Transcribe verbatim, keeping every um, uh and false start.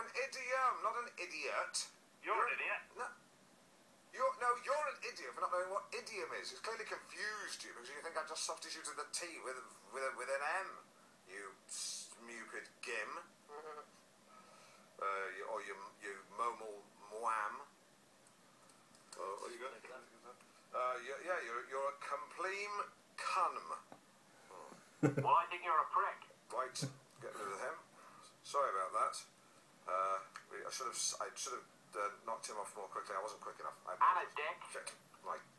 An idiom, not an idiot. You're, you're an idiot. No. You're, no, you're an idiot for not knowing what idiom is. It's clearly confused you because you think I just substituted the T with with, a, with an M. You stupid gim. uh, you, or you, you momal mwam. Oh, what you got? Uh, you, yeah, you're, you're a compleme cunm. Oh. Well, I think you're a prick. Right, get rid of him. Sorry about that. Uh, I should have, I should have uh, knocked him off more quickly. I wasn't quick enough. I, And a dick. Shit. Right.